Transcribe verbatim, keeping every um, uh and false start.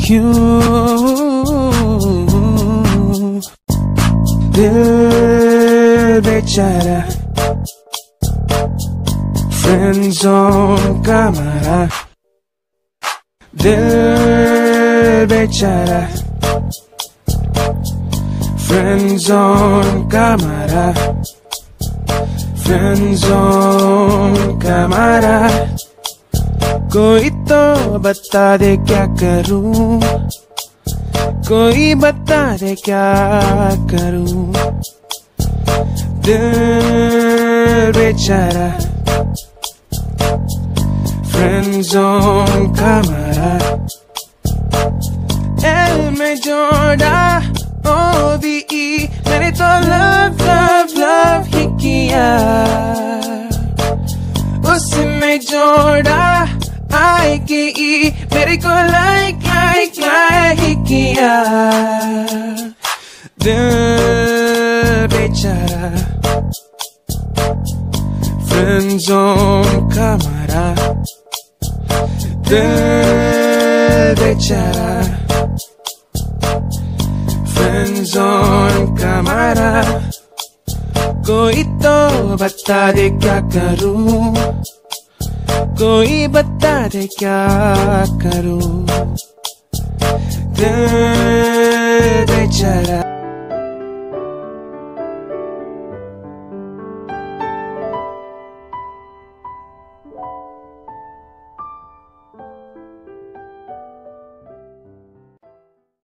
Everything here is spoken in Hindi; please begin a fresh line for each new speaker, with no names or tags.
क्यों दिल बेचारा फ्रेंड जोन का मारा, दिल बेचारा फ्रेंड जोन का मारा, फ्रेंड जोन का मारा। कोई तो बता दे क्या करूं, कोई बता दे क्या करूं। दिल बेचारा फ्रेंड जोन का मारा, एल में जोड़ा ओ वी ई, मैंने तो लव लव लव ही किया। उसमें जोड़ा आई के ई, मेरे को लाइक लाइक लाइक ही किया। दिल बेचारा फ्रेंड जोन का मारा, दिल बेचारा फ्रेंड जोन का मारा। कोई तो बता दे क्या करूं, कोई बता दे क्या करूं। दिल बेचारा